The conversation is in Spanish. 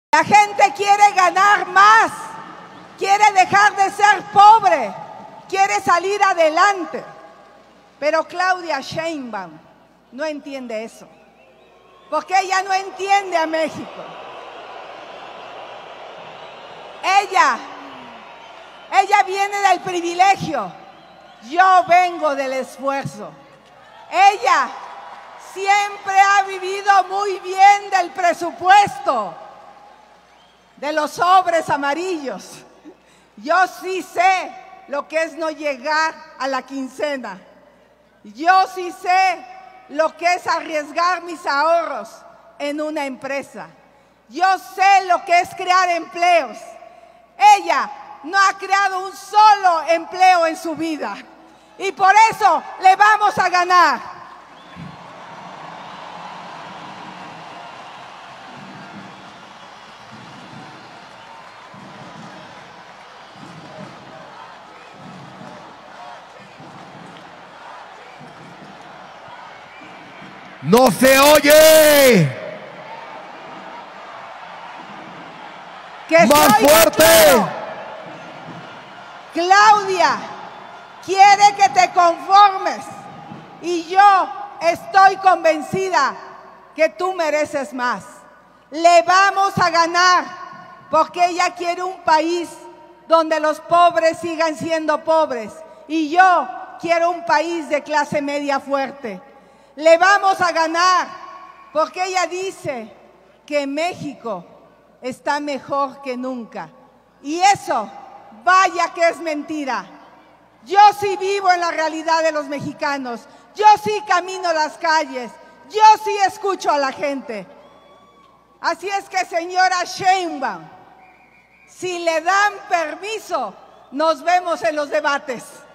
La gente quiere ganar más, quiere dejar de ser pobre, quiere salir adelante. Pero Claudia Sheinbaum no entiende eso, porque ella no entiende a México. Ella viene del privilegio, yo vengo del esfuerzo. Ella siempre ha vivido muy bien del presupuesto, de los sobres amarillos. Yo sí sé lo que es no llegar a la quincena. Yo sí sé lo que es arriesgar mis ahorros en una empresa. Yo sé lo que es crear empleos. Ella no ha creado un solo empleo en su vida y por eso le vamos a ganar. ¡No se oye! ¡Más fuerte! Claudia quiere que te conformes y yo estoy convencida que tú mereces más. Le vamos a ganar porque ella quiere un país donde los pobres sigan siendo pobres y yo quiero un país de clase media fuerte. Le vamos a ganar porque ella dice que México está mejor que nunca. Y eso, vaya que es mentira. Yo sí vivo en la realidad de los mexicanos. Yo sí camino las calles. Yo sí escucho a la gente. Así es que, señora Sheinbaum, si le dan permiso, nos vemos en los debates.